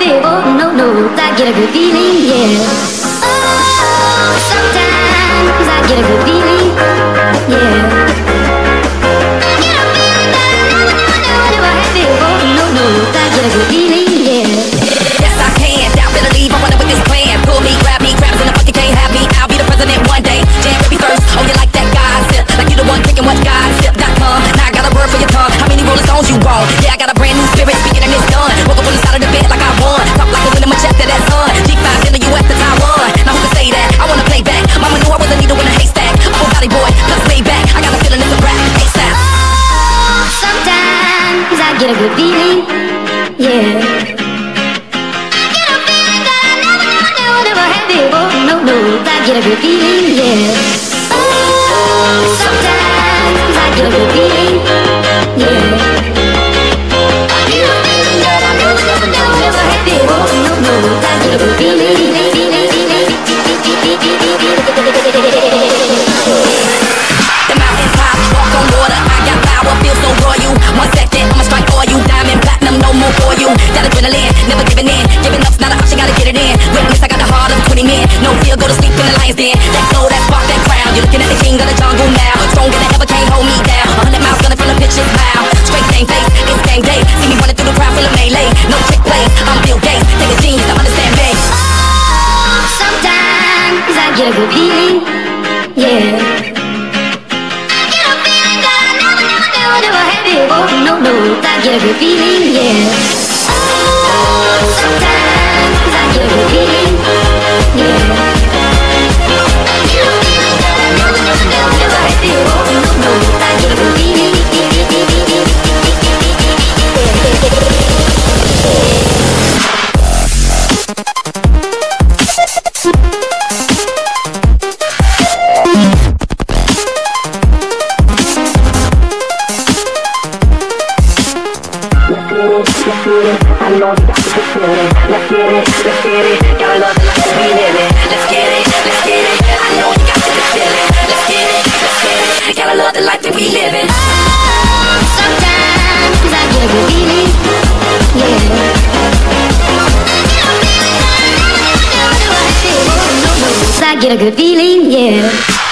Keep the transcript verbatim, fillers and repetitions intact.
happy, oh no, no, I get a good feeling, yeah. Oh, sometimes I get a good feeling, yeah. I get a feeling that I never, never, never, never happy, oh no, no, I get a good feeling, yeah. Yes, I can. Down, better leave. I wanna with this plan. Pull me, grab me, grab us in the fucking can't have me. I'll be the president one day. Jam baby first. Oh, you like that gossip? Like you the one drinking what gossip dot com. Now I got a word for your tongue. How many rolling stones you want? Yeah, I got a brand new spirit speaking and it's done. Woke up on the side of the bed like I won. Talk like a winner, my chest to that sun. G five in the U S to Taiwan. Now who can say that? I wanna play back. Mama knew I was a needle in a haystack. Oh, body boy, plus way back. I got a feeling it's a rap. ASAP. Oh, sometimes I get a good feeling, yeah. No, no, I get a good feeling, yeah. Oh, sometimes I get a good feeling, yeah. I get a feeling that I never, never, never, never had before. No, no, I get a good feeling, The mountains high, walk on water. I got power, feel so royal. One second, I'ma strike for you. Diamond, platinum, no more for you. Got adrenaline, never giving in. Giving up's not an option, gotta get it in. Witness, I got the heart of twenty men. No fear, go to sleep in the lion's den. That glow, that spark, that crown. You're looking at the king of the jungle now. Stronger than ever, can't hold me down. A hundred miles gonna feel a bitch's smile. Straight same face, it's game day. See me running through the crowd, full of melee. No trick plays, I'm Bill Gates. Take a genius to understand me. oh, sometimes I get a good feeling, yeah. Oh, no, no, I get a good feeling, yeah. Oh, sometimes I get a good feeling, yeah. I get a feeling that I never, never, never, never had before. Oh, no, no, I get a good feeling. I know you got to be feeling. Let's get it, let's get it. Gotta love the life that we live in. Let's get it, let's get it. I know you got to be feeling. Let's get it, let's get it. Gotta love the life that we live in. Oh, sometimes I get a good feeling, yeah. I get a good feeling, yeah.